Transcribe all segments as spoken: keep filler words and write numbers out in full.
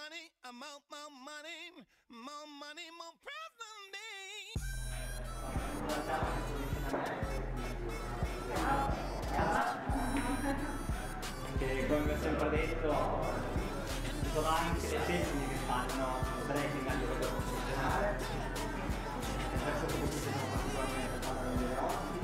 money, more, more money, more money, more president. Che come vi ho sempre detto ci sono anche le femmine che fanno breaking a livello professionale e per questo motivo sono particolarmente fatte vedere oggi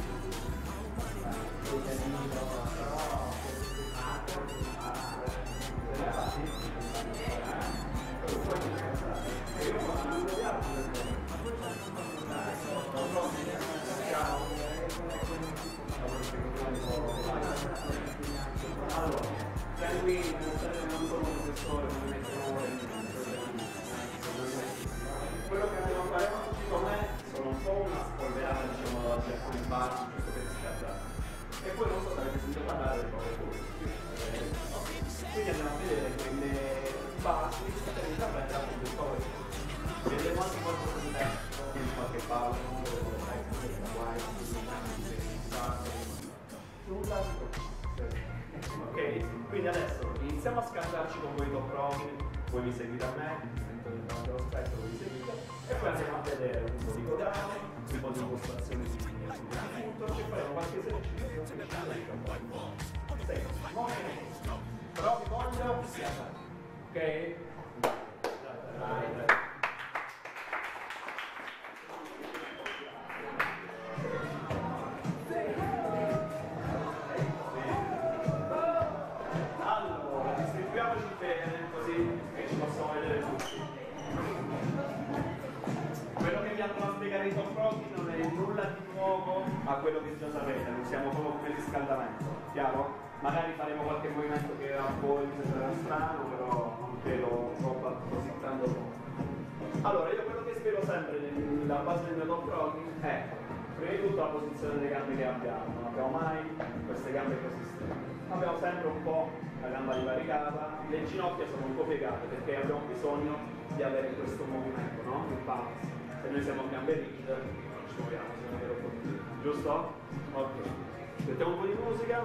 allora, da qui non sono un professore, non mettono ore, quello che andiamo a fare oggi con me sono un po' una spolverata, diciamo, di alcuni passi, giusto per riscaldare. E poi non so se avete sentito parlare del cose quindi andiamo a vedere quelle basi per intraprendere appunto il cose. Vedremo anche qualcosa di testo, quindi qualche pausa, nulla di ok, quindi adesso iniziamo a scattarci con quei top rocking, voi mi seguite a me, mi sento davanti allo specchio, voi mi seguite, e poi andiamo a vedere un po' di codano, un po' di impostazione di punto, e faremo qualche esercizio per sei, movimento, però vi voglio schiacciare, ok? Dai, dai. Spiegare i top rocking non è nulla di nuovo a quello che già sapete, non siamo proprio come riscaldamento, chiaro? Magari faremo qualche movimento che a voi mi sembrerà strano, però non credo troppo così tanto troppo. Allora, io quello che spiego sempre nella base del mio top rocking è prima di tutto la posizione delle gambe che abbiamo, non abbiamo mai queste gambe così strette. Abbiamo sempre un po' la gamba divaricata, le ginocchia sono un po' piegate perché abbiamo bisogno di avere questo movimento, no? Il bounce. Se noi siamo gambe rigide non ci muoviamo, siamo vero così. Giusto? Ok. Mettiamo un po' di musica.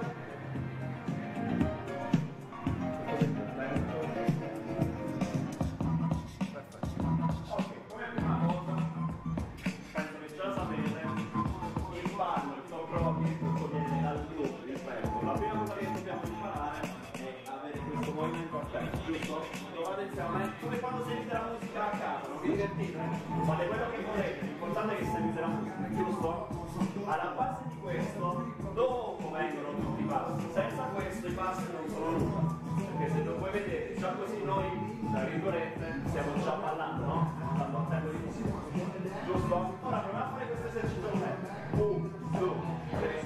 Perfetto. Ok, come prima cosa, penso che già sapete, il ballo, il top rocking, tutto viene dal gruppo, rispetto. La prima cosa che dobbiamo imparare è avere questo movimento attento, giusto? Provate insieme a me, come quando sentite la musica a casa, non vi divertite? Fate quello che volete, l'importante è che sentite la musica, giusto? Alla base di questo, dopo vengono tutti i passi, senza questo i passi non sono nulla, perché se voi vedete, già così noi, tra virgolette, stiamo già ballando, no? Stando a tempo di musica, giusto? Ora proviamo a fare questo esercizio con me. uno, due, tre.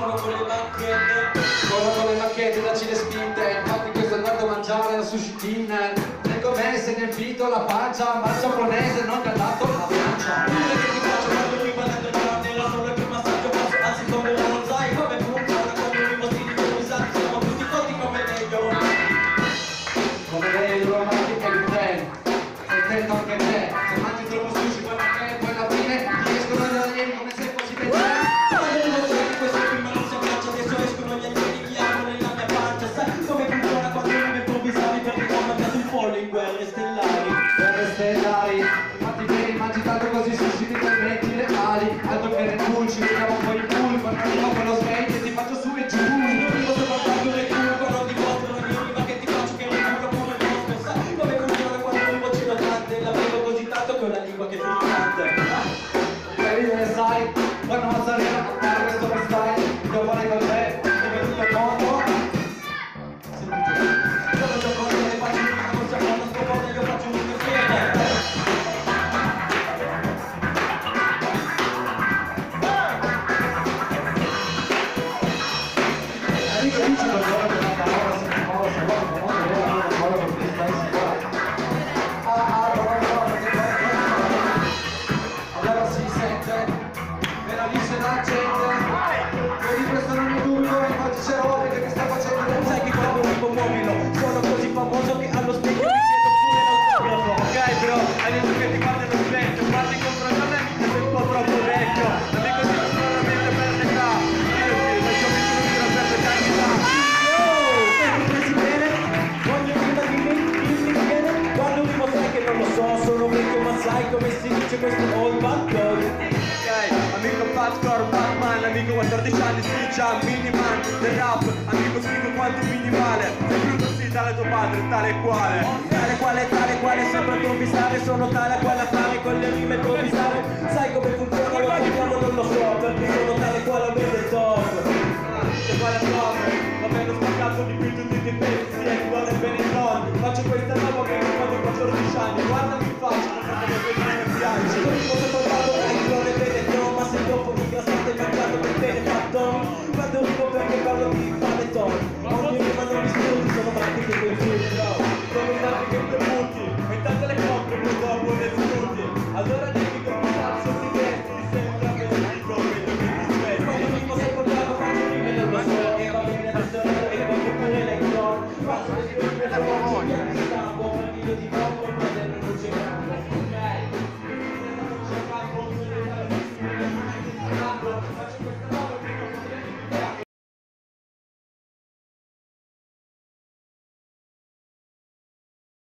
sono con le macchiette. Corro con le macchiette da cile spinte. Infatti questo è il guardo mangiare la sushi tin. Nel gommesse, nel fito, la pancia. Ma il giapponese non ti ha dato la pancia. Dire che ti faccio quando mi guardando grande. La sono il primo massaggio passo, anzi come non sai come funziona. Quando mi mostri di improvvisati siamo tutti cotti come meglio. Come lei, lo mangi e il tren. Sei attento anche te. Se mangi troppo sushi poi magari poi alla fine ti escono gli alieni come se fossi per te. Quando non so che questo prima non si abbraccia, adesso escono gli alieni che hanno nella mia pancia. Sai come funziona quando mi improvvisavi perché ho mangiato un pollo in guerre stellari. Guerre stellari, infatti vieni, mangi tanto così sushi ti metti le ali. Altro che Red Bull, ci vediamo poi in pool. Quando arrivo con lo skate ti faccio su e giù. Non mi posso portare un Red Bull quando ti mostro ogni rima che ti faccio che rimango come mostro. Sai come funziona quando mi vocino tante. La bevo così tanto che ho la lingua che è frizzante. Per ridere sai, quando non saremo a fare questo freestyle. Io vorrei con te, come tutto il mondo. Io gioco con te, faccio un rima, non siamo una scoposa, io faccio un rima insieme. Amico, dici una parola che una parola si muove, se vuole conoscere una parola con cui stai sicura. Ah, ah, no, no, no, perché allora si sente, meraviglia la gente. Vedi questo non è dubbio, infatti c'è roba che sta facendo. Non sai che quando vivo muovilo, sono così famoso che allo specchio mi chiedo pure l'autografo. Ok bro, adesso che ti guardi allo specchio, parli contro la me, mi sei un po' troppo vecchio. Amico ti non sono la mente per l'età. Io ti faccio un micro per le candidà. Yo, senti presidente, voglio prima di me, dimmi bene. Quando vivo sai che non lo so, sono vecchio ma sai come si dice questo old bad dog. Ok, amico Fatcore, Batman, amico quattordici anni, si già miniman del rap, amico scrivo quanto minimale, sei brutto sì tale tuo padre, tale e quale. Tale quale, tale quale, sempre improvvisare, sono tale quale a fare con le rime improvvisare. Sai come funziona, lo facciamo, non lo so, perché sono tale quale a me del top. Se quale top, va bene ho spaccato di più tutti i pezzi, e guarda il Benetton, faccio questa roba che mi quando ho quattordici anni, guardami in faccia, non faccio che mi piace. Non mi posso parlare, hai gloria Benetton, ma se dopo mi grassate mangiato per bene fatto, quando arrivo perché parlo di panettone, ogni rima non mi studi, sono pratiche quei film, no, sono i tanti che te butti, e tante le compri purtroppo nei studi, allora